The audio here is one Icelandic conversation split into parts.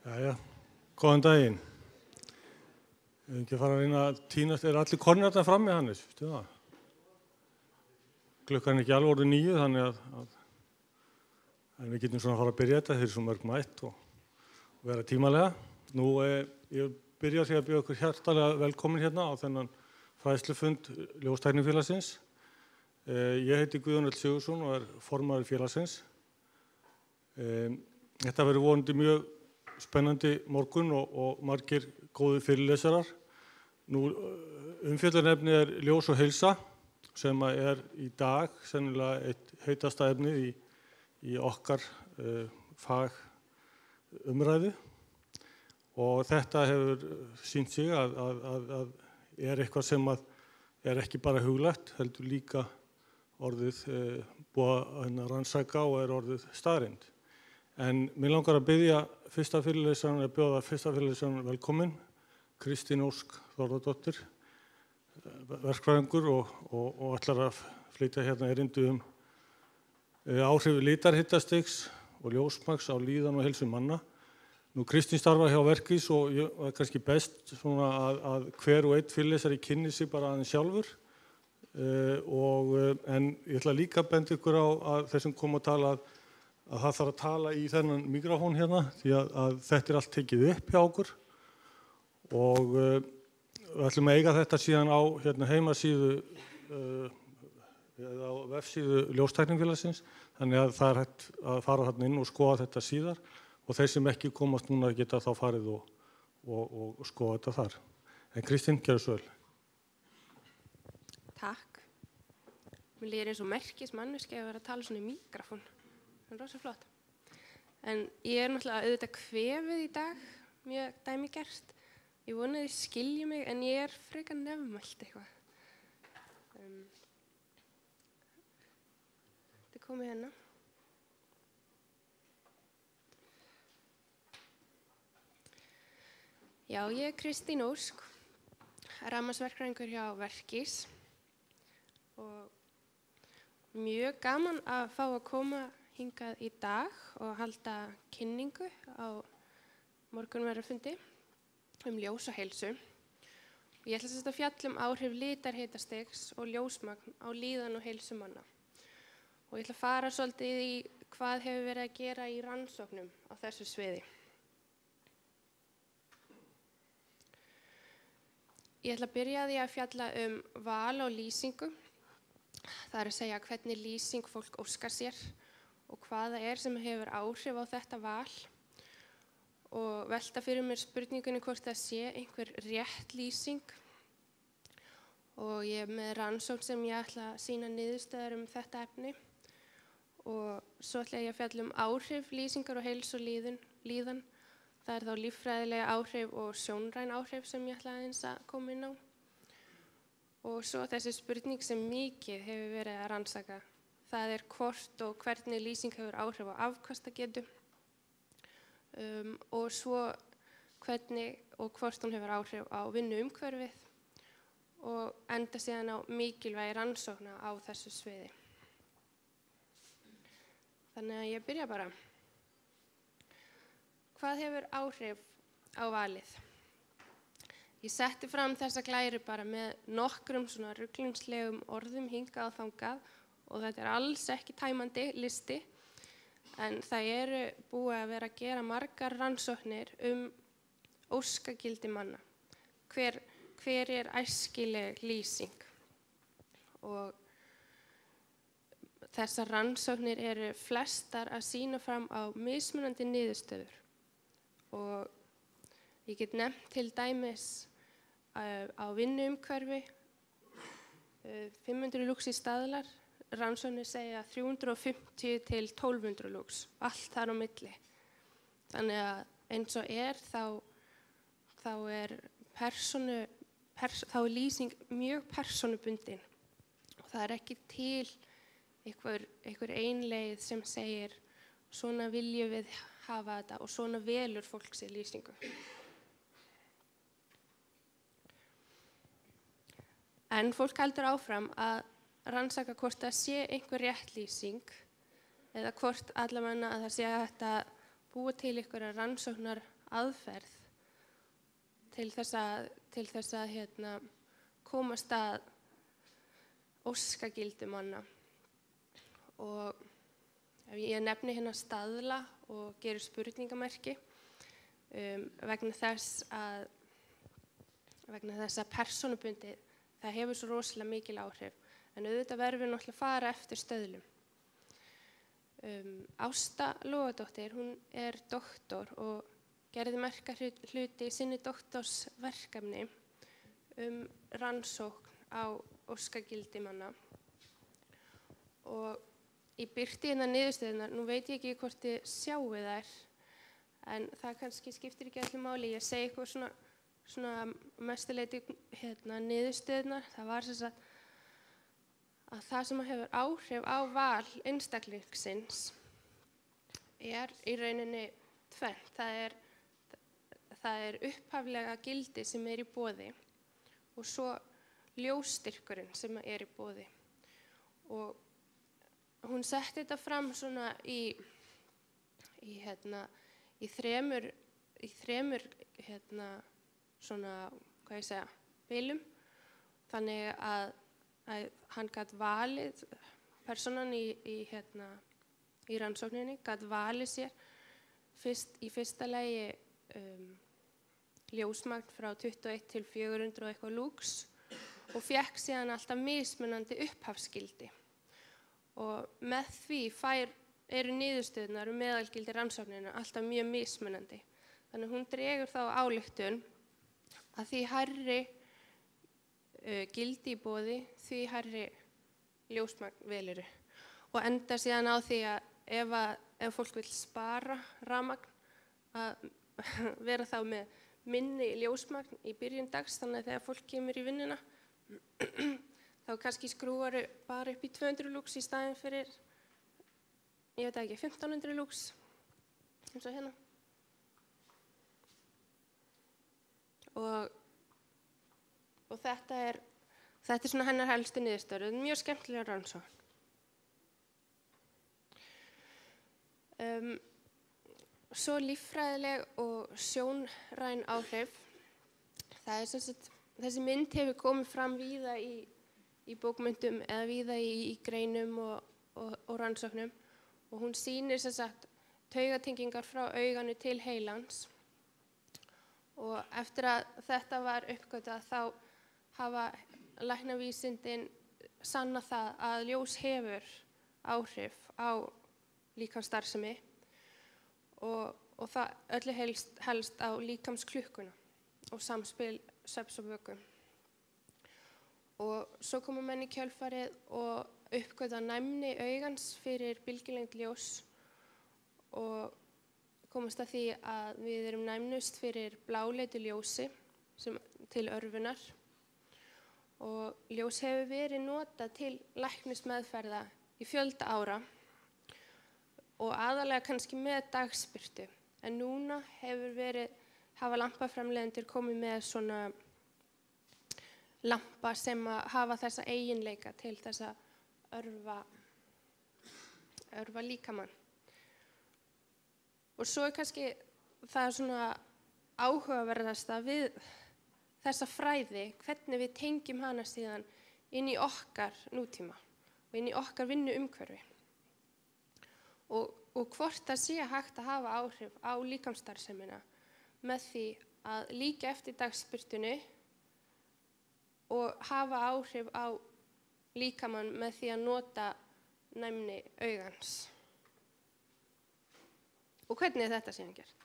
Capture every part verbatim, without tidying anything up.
Jæja, góðan daginn. Ég hef ekki fara að reyna að tínast, er allir konur þarna frammi, Hannes, veistu það? Klukkan er ekki alveg orðið níu, þannig að, að en við getum svona að fara að byrja þetta, þeir eru svo mörg mætt og, og vera tímalega. Nú, eh, ég byrja því að bjóða okkur hjartalega velkomin hérna á þennan fræðslufund Ljóstæknifélagsins. Eh, ég heiti Guðjón L. Sigurðsson og er formaður félagsins. Eh, þetta verður vonandi mjög spennandi morgun og, og margir góði fyrirlesarar. Nú, umfjöllunarefni er ljós og heilsa, sem er í dag sennilega eitt heitasta efnið í, í okkar uh, fagumræðu. Og þetta hefur sýnt sig að, að, að, að er eitthvað sem að er ekki bara huglægt, heldur líka orðið uh, búið að rannsaka og er orðið staðreynd. En mér langar að biðja fyrsta fyrirlesaran að bjóða fyrsta fyrirlesaran velkomin, Kristín Ósk Þórðardóttir, verkfræðingur og, og, og ætlar að flytja hérna erindi um áhrif litarhitastigs og ljósmagns á líðan og heilsu manna. Nú, Kristín starfar hjá Verkís og ég var kannski best svona að, að hver og einn fyrirlesari kynni sig bara aðeins sjálfur. Uh, og, uh, en ég ætla líka að benda ykkur á að þessum kom að tala að að það þarf að tala í þennan mikrofón hérna því að, að þetta er allt tekið upp hjá okkur og uh, við ætlum að eiga þetta síðan á hérna, heimasíðu uh, eða á vefsíðu Ljóstæknifélagsins, þannig að það er hægt að fara þarna inn og skoða þetta síðar og þeir sem ekki komast núna geta þá farið og, og, og skoða þetta þar. En Kristín, gerðu svo vel. Takk. Mér líður eins og merkismanneski að vera að tala svona í mikrofón. Það er rosa flott. En ég er náttúrulega auðvitað kvefið í dag, mjög dæmigert. Ég vona þið skilji mig, en ég er frekar nefmælt eitthvað. Um, þetta er komið hérna. Já, ég er Kristín Ósk, rafmagnsverkfræðingur hjá Verkís. Og mjög gaman að fá að koma hingað í dag og halda kynningu á morgunverðarfundi um ljós og heilsu. Ég ætla sem sagt að fjalla um áhrif litarhitastigs og ljósmagn á líðan og heilsu manna. Og ég ætla að fara svolítið í hvað hefur verið að gera í rannsóknum á þessu sviði. Ég ætla að byrja því að fjalla um val og lýsingu. Það er að segja hvernig lýsing fólk óskar sér og hvað það er sem hefur áhrif á þetta val og velta fyrir mér spurningunni hvort það sé einhver rétt lýsing og ég er með rannsókn sem ég ætla að sýna niðurstöður um þetta efni og svo ætla ég að fjalla um áhrif lýsingar og heilsu og líðan, líðan. Það er þá líffræðilega áhrif og sjónræn áhrif sem ég ætla aðeins að koma inn á og svo þessi spurning sem mikið hefur verið að rannsaka. Það er hvort og hvernig lýsing hefur áhrif á afkastagetu um, og svo hvernig og hvort hún hefur áhrif á vinnuumhverfið og enda síðan á mikilvægi rannsókna á þessu sviði. Þannig að ég byrja bara. Hvað hefur áhrif á valið? Ég setti fram þessa glæru bara með nokkrum svona ruglingslegum orðum hingað og þangað og þetta er alls ekki tæmandi listi, en það eru búið að vera að gera margar rannsóknir um óskagildi manna. Hver, hver er æskileg lýsing? Og þessar rannsóknir eru flestar að sýna fram á mismunandi niðurstöður. Og ég get nefnt til dæmis uh, á vinnuumhverfi, uh, fimm hundruð lux í staðlar, rannsóknir segja þrjú hundruð og fimmtíu til tólf hundruð lux, allt þar á milli. Þannig að eins og er þá, þá er persónu, pers, þá er lýsing mjög persónubundin og það er ekki til einhver, einhver einleið sem segir svona viljum við hafa þetta og svona velur fólk sér lýsingu. En fólk heldur áfram að rannsaka hvort það sé einhver rétt lýsing eða hvort allavega að það sé hægt að búa til einhverjar rannsóknar aðferð til þess að, til þess að hérna, komast að óskagildi manna. Og ef ég nefni hérna staðla og gerir spurningamerki um, vegna þess að vegna þess að persónubundið, það hefur svo rosalega mikil áhrif, en auðvitað verðum við náttúrulega að fara eftir stöðlum. Um, Ásta Logadóttir, hún er doktor og gerði merka hluti í sinni doktorsverkefni um rannsókn á óskagildi manna. Og ég birti hérna niðurstöðurnar, nú veit ég ekki hvort þið sjáu þær, en það kannski skiptir ekki öllu máli. Ég segi eitthvað svona, svona mestuleyti hérna, niðurstöðurnar. Það var sem sagt að það sem hefur áhrif á val einstaklingsins er í rauninni tvennt. Það er, það er upphaflega gildi sem er í boði og svo ljósstyrkurinn sem er í boði. Og hún setti þetta fram svona í, í, hérna, í þremur, í þremur hérna, svona, hvað ég segja, bilum. Þannig að, að hann gat valið, personan í, í, hérna, í rannsókninni gat valið sér fyrst, í fyrsta lagi um, ljósmagn frá tuttugu og eitt til fjögur hundruð og eitthvað lúks og fékk síðan alltaf mismunandi upphafsgildi. Og með því fær, eru niðurstöðurnar um meðalgildi rannsóknina alltaf mjög mismunandi. Þannig hún dregur þá ályktun að því hærri uh, gildi í boði, því hærri ljósmagn veluru. Og enda síðan á því að ef, að, ef fólk vil spara rafmagn, að vera þá með minni ljósmagn í byrjun dags, þannig að þegar fólk kemur í vinnuna, þá kannski skrúaru bara upp í tvö hundruð lúks í staðinn fyrir, ég veit ekki, fimmtán hundruð lúks, eins og hérna. Og, og þetta er, þetta er svona hennar helstu niðurstöður. Þetta er mjög skemmtilega rannsókn. Um, svo líffræðileg og sjónræn áhrif. Það er sem sagt, þessi mynd hefur komið fram víða í í bókmyndum eða víða í, í greinum og, og, og rannsóknum og hún sýnir sem sagt taugatengingar frá auganu til heilans og eftir að þetta var uppgötvað þá hafa læknavísindin sannað það að ljós hefur áhrif á líkamsstarfsemi og, og það öllu helst, helst á líkamsklukkuna og samspil svefns og vöku. Og svo komu menn í kjölfarið og uppgötva næmni augans fyrir bylgjulengd ljós og komast að því að við erum næmnust fyrir bláleitu ljósi sem, til örvunar og ljós hefur verið notað til læknismeðferða í fjölda ára og aðalega kannski með dagsbirtu en núna hefur verið, hafa lampaframleiðendur komið með svona lampa sem að hafa þessa eiginleika til þess að örva, örva líkamann. Og svo er kannski það svona áhugaverðasta við þessa fræði, hvernig við tengjum hana síðan inn í okkar nútíma og inn í okkar vinnuumhverfi. Og, og hvort það sé hægt að hafa áhrif á líkamsstarfsemina með því að líka eftir dagsbirtunni og hafa áhrif á líkamann með því að nota næmni augans. Og hvernig er þetta síðan gert?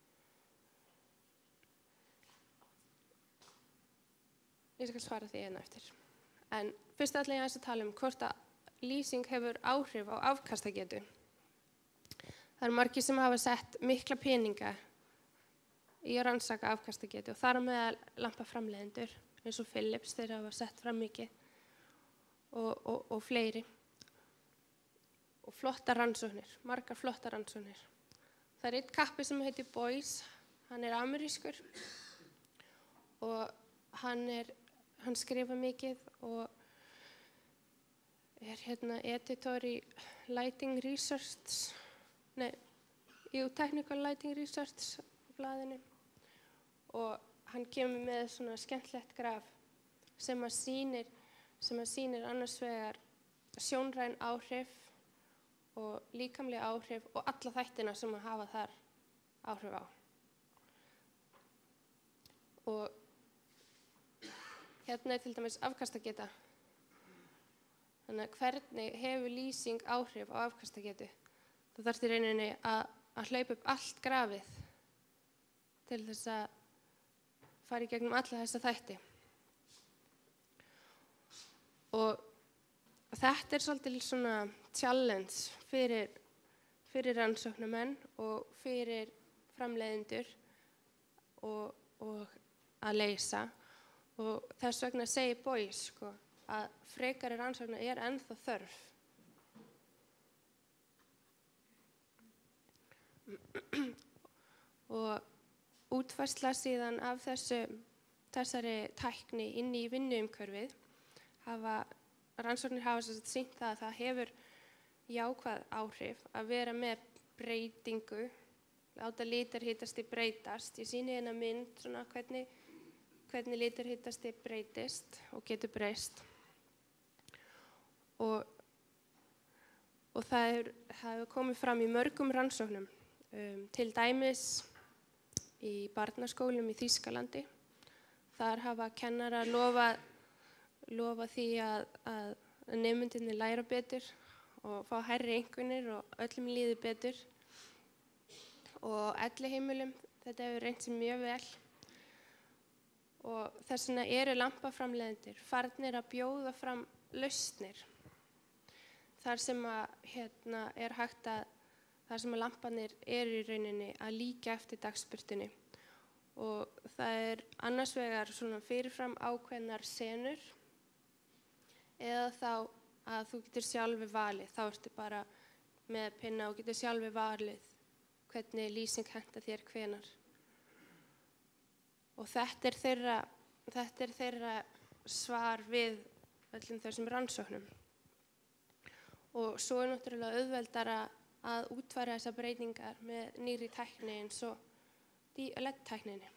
Ég skal svara því hérna eftir. En fyrst ætla ég að tala um hvort að lýsing hefur áhrif á afkastagetu. Það eru margir sem hafa sett mikla peninga í að rannsaka afkastagetu og þar á meðal lampaframleiðendur eins og Philips, þeir hafa sett fram mikið og, og, og fleiri og flotta rannsóknir, margar flotta rannsóknir. Það er einn kappi sem heitir Boyce, hann er amerískur og hann, er, hann skrifa mikið og er hérna editor í Lighting Research, nei, jú, Technical Lighting Research blaðinu og hann kemur með svona skemmtlegt graf sem að sýnir, sem að sýnir annars vegar sjónræn áhrif og líkamleg áhrif og alla þættina sem að hafa þar áhrif á. Og hérna er til dæmis afkastageta. Þannig að hvernig hefur lýsing áhrif á afkastagetu? Það þarf í rauninni að, að hlaupa upp allt grafið til þess að fara í gegnum alla þessa þætti. Og þetta er svolítið svona challenge fyrir, fyrir rannsóknarmenn og fyrir framleiðendur og, og að leysa. Og þess vegna segir Boyce sko, að frekari rannsóknar er ennþá þörf. Og útfærsla síðan af þessu, þessari tækni inn í vinnuumhverfið hafa, rannsóknir hafa sýnt það að það hefur jákvæð áhrif að vera með breytingu, láta litarhitasti breytast. Ég sýni hérna mynd svona hvernig, hvernig litarhitasti breytist og getur breyst. Og, og það hefur, það hefur komið fram í mörgum rannsóknum, um, til dæmis í barnaskólum í Þýskalandi. Þar hafa kennarar lofað lofa því að, að nemendurnir læra betur og fá hærri einkunnir og öllum líði betur. Og elliheimilum, þetta hefur reynt sér mjög vel. Og þess vegna eru lampaframleiðendur farnir að bjóða fram lausnir. Þar sem að, hérna, er hægt að, þar sem að lampanir eru í rauninni að líka eftir dagsbirtunni. Og það er annars vegar svona fyrirfram ákveðnar senur eða þá að þú getur sjálfur valið, þá ertu bara með pinna og getur sjálfur valið hvernig lýsing henta þér hvenar. Og þetta er þeirra, þetta er þeirra svar við öllum þessum rannsóknum. Og svo er náttúrulega auðveldara að útfæra þessar breytingar með nýrri tækni eins og L E D-tækninni.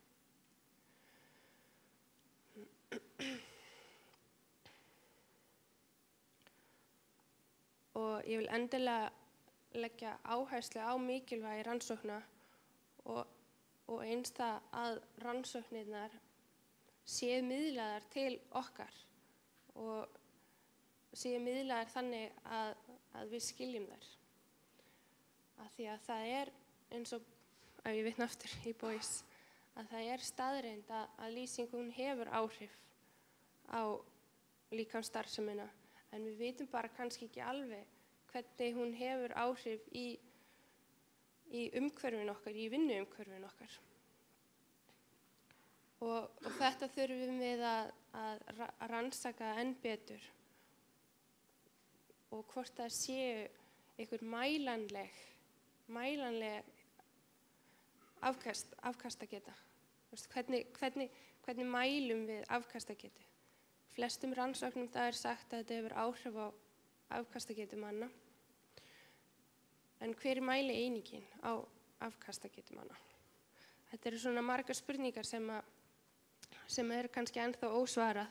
Og ég vil endilega leggja áherslu á mikilvægi rannsókna og, og eins það að rannsóknirnar séu miðlaðar til okkar og séu miðlaðar þannig að, að við skiljum þær. Af því að það er eins og, ef ég vitna aftur í Boyce, að það er staðreynd að, að lýsingun hefur áhrif á líkamsstarfsemina. En við vitum bara kannski ekki alveg hvernig hún hefur áhrif í, í umhverfin okkar, í vinnuumhverfin okkar. Og, og þetta þurfum við að, að rannsaka enn betur. Og hvort það séu einhver mælanleg, mælanleg afkast, afkastageta. Hvernig, hvernig, hvernig mælum við afkastagetu? Flestum rannsóknum það er sagt að þetta hefur áhrif á afkastagetu manna. En hver er mæli einingin á afkastagetu manna? Þetta eru svona margar spurningar sem, að, sem er kannski ennþá ósvarað.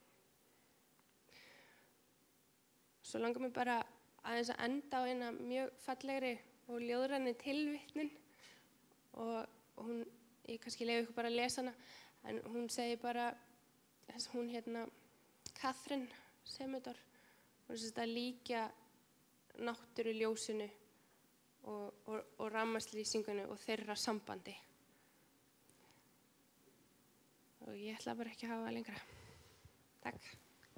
Svo langar mér bara aðeins að enda á eina mjög fallegri og ljóðræni tilvitnun. Og, og hún, ég kannski leyfi ykkur bara að lesa hana, en hún segir bara, hún hérna, Catherine Semedor, hún er að líkja náttúruljósinu og, og, og rammaslýsingunni og þeirra sambandi. Og ég ætla bara ekki að hafa lengra. Takk.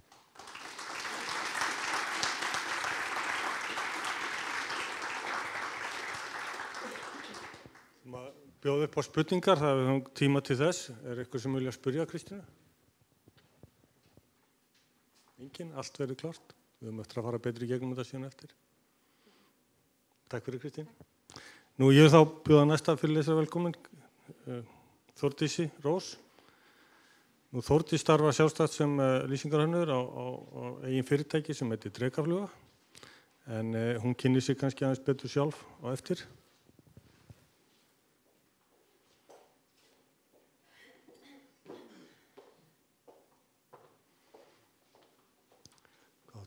Bjóð upp á spurningar, það við höfum tíma til þess. Er eitthvað sem vilja spyrja Kristínu? Engin, allt verður klárt. Við höfum eftir að fara betri í gegnum þetta síðan eftir. Takk fyrir Kristín. Nú ég vil þá bjóða næsta fyrirlesara velkomin, Þórdísi Rós. Nú Þórdís starfa sjálfstætt sem lýsingarhönnuður á, á, á eigin fyrirtæki sem heitir Drekafluga. En uh, hún kynnir sig kannski aðeins betur sjálf á eftir.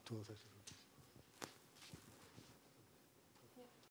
aðtuga þessu.